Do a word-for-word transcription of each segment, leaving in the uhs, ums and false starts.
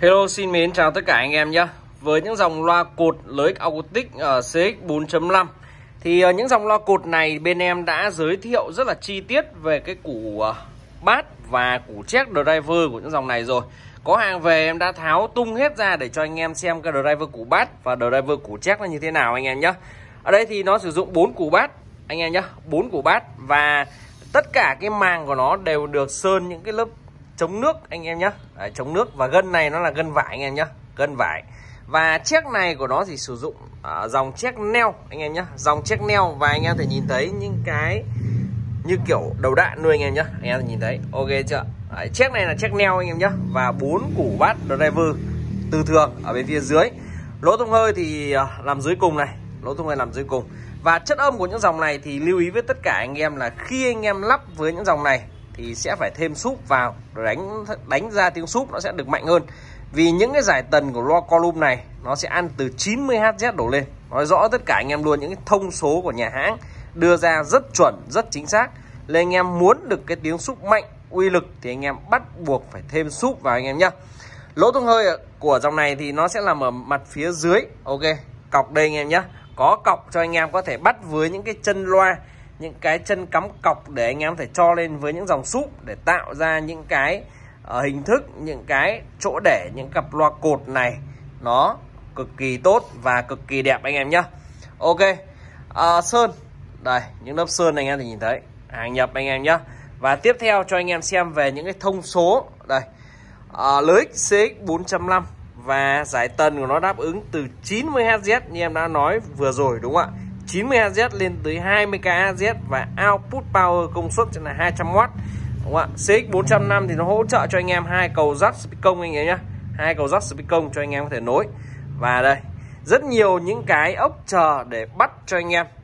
Hello, xin mến chào tất cả anh em nhé. Với những dòng loa cột lưới acoustic ở xê ích bốn chấm năm thì những dòng loa cột này bên em đã giới thiệu rất là chi tiết về cái củ bass và củ check driver của những dòng này rồi. Có hàng về em đã tháo tung hết ra để cho anh em xem cái driver củ bass và driver củ check nó như thế nào anh em nhé. Ở đây thì nó sử dụng bốn củ bass anh em nhé, bốn củ bass và tất cả cái màng của nó đều được sơn những cái lớp chống nước anh em nhé. Đấy, chống nước và gân này nó là gân vải anh em nhé, gân vải. Và check này của nó thì sử dụng uh, dòng check neo anh em nhé, dòng check neo và anh em thể nhìn thấy những cái như kiểu đầu đạn nuôi anh em nhé, anh em nhìn thấy ok chưa? Đấy, check này là check neo anh em nhé và bốn củ bass driver tư thường ở bên phía dưới. Lỗ thông hơi thì uh, làm dưới cùng này, lỗ thông hơi làm dưới cùng. Và chất âm của những dòng này thì lưu ý với tất cả anh em là khi anh em lắp với những dòng này thì sẽ phải thêm súp vào rồi đánh đánh ra tiếng súp nó sẽ được mạnh hơn. Vì những cái giải tần của loa column này nó sẽ ăn từ chín mươi héc đổ lên. Nói rõ tất cả anh em luôn, những cái thông số của nhà hãng đưa ra rất chuẩn, rất chính xác. Nên anh em muốn được cái tiếng súp mạnh, uy lực thì anh em bắt buộc phải thêm súp vào anh em nhé. Lỗ thông hơi của dòng này thì nó sẽ nằm ở mặt phía dưới. Ok, cọc đây anh em nhé. Có cọc cho anh em có thể bắt với những cái chân loa, những cái chân cắm cọc để anh em có thể cho lên với những dòng súp để tạo ra những cái uh, hình thức, những cái chỗ để những cặp loa cột này nó cực kỳ tốt và cực kỳ đẹp anh em nhé. Ok, uh, sơn đây, những lớp sơn này anh em thì nhìn thấy hàng nhập anh em nhé. Và tiếp theo cho anh em xem về những cái thông số đây, uh, lưới xê ích bốn chấm năm và giải tần của nó đáp ứng từ chín mươi héc như em đã nói vừa rồi đúng không ạ? chín mươi héc lên tới hai mươi ca héc và output power công suất là hai trăm oát. Đúng không ạ? xê ích bốn chấm năm thì nó hỗ trợ cho anh em hai cầu jack speaker anh em nhé. Hai cầu jack speaker cho anh em có thể nối. Và đây, rất nhiều những cái ốc chờ để bắt cho anh em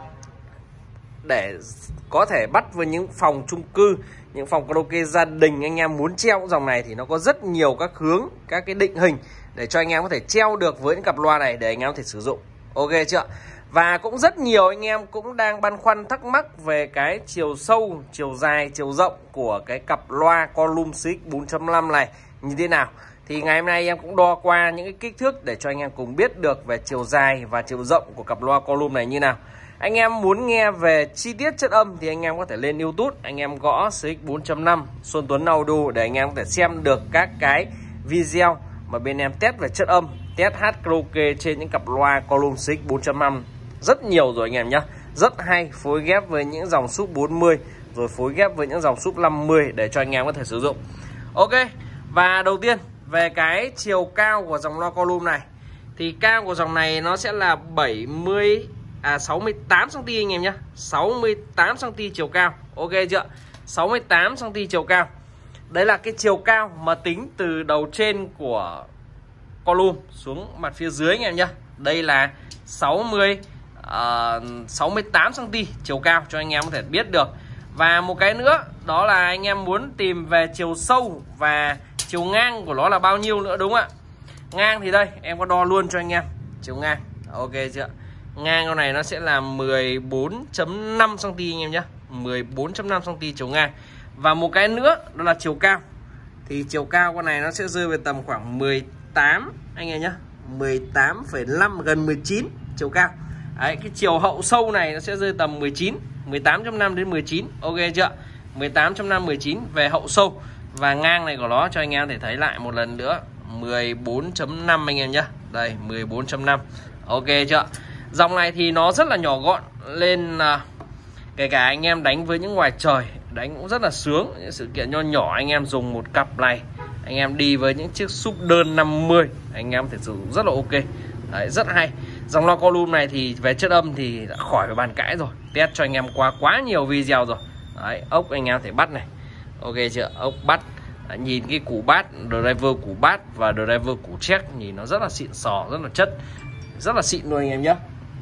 để có thể bắt với những phòng chung cư, những phòng karaoke gia đình anh em muốn treo dòng này thì nó có rất nhiều các hướng, các cái định hình để cho anh em có thể treo được với những cặp loa này để anh em có thể sử dụng. Ok chưa? Và cũng rất nhiều anh em cũng đang băn khoăn thắc mắc về cái chiều sâu, chiều dài, chiều rộng của cái cặp loa column xê ích bốn chấm năm này như thế nào. Thì ngày hôm nay em cũng đo qua những cái kích thước để cho anh em cùng biết được về chiều dài và chiều rộng của cặp loa column này như nào. Anh em muốn nghe về chi tiết chất âm thì anh em có thể lên YouTube, anh em gõ xê ích bốn chấm năm Xuân Tuấn Audio để anh em có thể xem được các cái video mà bên em test về chất âm, test hát karaoke trên những cặp loa column xê ích bốn chấm năm rất nhiều rồi anh em nhé. Rất hay, phối ghép với những dòng súp bốn mươi rồi phối ghép với những dòng súp năm mươi để cho anh em có thể sử dụng. Ok, và đầu tiên về cái chiều cao của dòng loa column này thì cao của dòng này nó sẽ là bảy mươi à sáu mươi tám xăng ti mét anh em nhé. sáu mươi tám xăng ti mét chiều cao. Ok chưa? sáu mươi tám xăng ti mét chiều cao. Đấy là cái chiều cao mà tính từ đầu trên của column xuống mặt phía dưới anh em nhé. Đây là sáu mươi uh, sáu mươi tám xăng ti mét chiều cao cho anh em có thể biết được. Và một cái nữa đó là anh em muốn tìm về chiều sâu và chiều ngang của nó là bao nhiêu nữa đúng không ạ? Ngang thì đây em có đo luôn cho anh em chiều ngang. Ok chưa? Ngang con này nó sẽ là mười bốn chấm năm xăng ti mét anh em nhé. mười bốn chấm năm xăng ti mét chiều ngang. Và một cái nữa đó là chiều cao. Thì chiều cao con này nó sẽ rơi về tầm khoảng mười tám anh em nhé, mười tám phẩy năm gần mười chín chiều cao. Đấy, cái chiều hậu sâu này nó sẽ rơi tầm mười chín, mười tám chấm năm đến mười chín. Ok chưa? mười tám chấm năm mười chín về hậu sâu. Và ngang này của nó cho anh em thể thấy lại một lần nữa mười bốn chấm năm anh em nhé. Đây mười bốn chấm năm. Ok chưa? Dòng này thì nó rất là nhỏ gọn lên, uh, kể cả anh em đánh với những ngoài trời đánh cũng rất là sướng. Những sự kiện nho nhỏ anh em dùng một cặp này, anh em đi với những chiếc súp đơn năm mươi anh em có thể sử dụng rất là ok. Đấy, rất hay. Dòng loa column này thì về chất âm thì đã khỏi phải bàn cãi rồi, test cho anh em qua quá nhiều video rồi. Đấy, ốc anh em thể bắt này. Ok chưa? Ốc bắt. Đấy, nhìn cái củ bass, driver củ bass và driver củ check nhìn nó rất là xịn sò, rất là chất, rất là xịn luôn anh em nhé.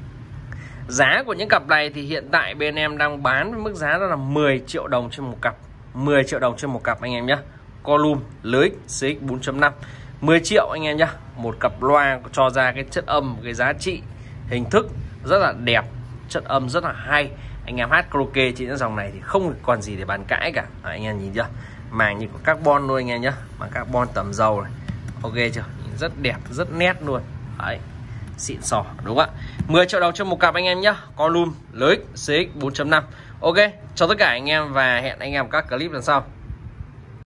Giá của những cặp này thì hiện tại bên em đang bán với mức giá đó là mười triệu đồng trên một cặp. mười triệu đồng trên một cặp anh em nhé. Column lưới xê ích bốn chấm năm mười triệu anh em nhé. Một cặp loa cho ra cái chất âm, cái giá trị hình thức rất là đẹp, chất âm rất là hay. Anh em hát karaoke trên những dòng này thì không còn gì để bàn cãi cả. Đấy, anh em nhìn chưa? Màng như của carbon luôn anh em nhé, màng carbon tầm dầu này. Ok chưa? Rất đẹp, rất nét luôn. Đấy, xịn sò đúng không ạ? mười triệu đồng cho một cặp anh em nhá. Con lum lưới xê ích bốn chấm năm. Ok, chào tất cả anh em và hẹn anh em các clip lần sau.